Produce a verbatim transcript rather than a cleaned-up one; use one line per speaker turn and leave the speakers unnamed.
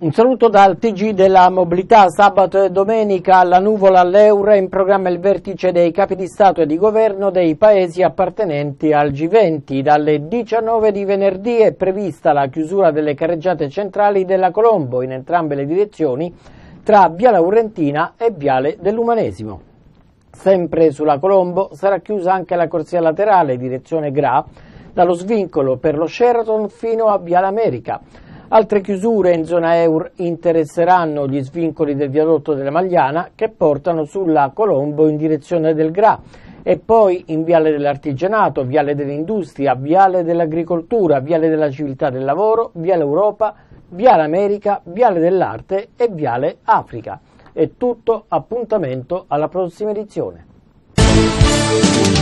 Un saluto dal T G della mobilità. Sabato e domenica alla Nuvola all'Euro è in programma il vertice dei capi di Stato e di Governo dei paesi appartenenti al G venti. Dalle diciannove di venerdì è prevista la chiusura delle carreggiate centrali della Colombo in entrambe le direzioni tra Via Laurentina e Viale dell'Umanesimo. Sempre sulla Colombo sarà chiusa anche la corsia laterale direzione Gra dallo svincolo per lo Sheraton fino a Viale America. Altre chiusure in zona Eur interesseranno gli svincoli del viadotto della Magliana che portano sulla Colombo in direzione del Gra e poi in Viale dell'Artigianato, Viale dell'Industria, Viale dell'Agricoltura, Viale della Civiltà del Lavoro, Viale Europa, Viale America, Viale dell'Arte e Viale Africa. È tutto, appuntamento alla prossima edizione.